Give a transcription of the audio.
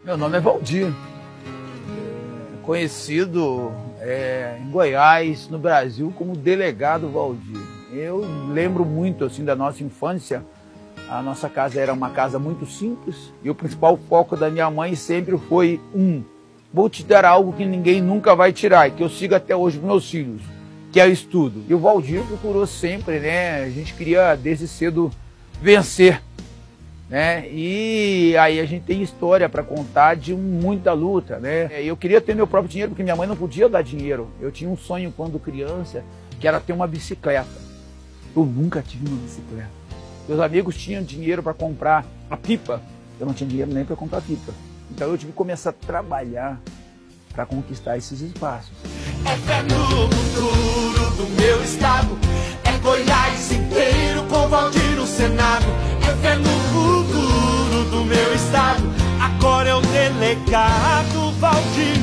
Meu nome é Valdir, conhecido em Goiás, no Brasil, como Delegado Valdir. Eu lembro muito assim da nossa infância. A nossa casa era uma casa muito simples e o principal foco da minha mãe sempre foi vou te dar algo que ninguém nunca vai tirar e que eu sigo até hoje com meus filhos, que é o estudo. E o Valdir procurou sempre, né? A gente queria desde cedo vencer, né? E aí a gente tem história para contar de muita luta, né? Eu queria ter meu próprio dinheiro porque minha mãe não podia dar dinheiro. Eu tinha um sonho quando criança, que era ter uma bicicleta. Eu nunca tive uma bicicleta. Meus amigos tinham dinheiro para comprar a pipa. Eu não tinha dinheiro nem para comprar a pipa. Então eu tive que começar a trabalhar para conquistar esses espaços. É fé no futuro do meu estado, é Goiás inteiro com Valdir no Senado. É fé no futuro do meu estado, agora é o delegado Valdir.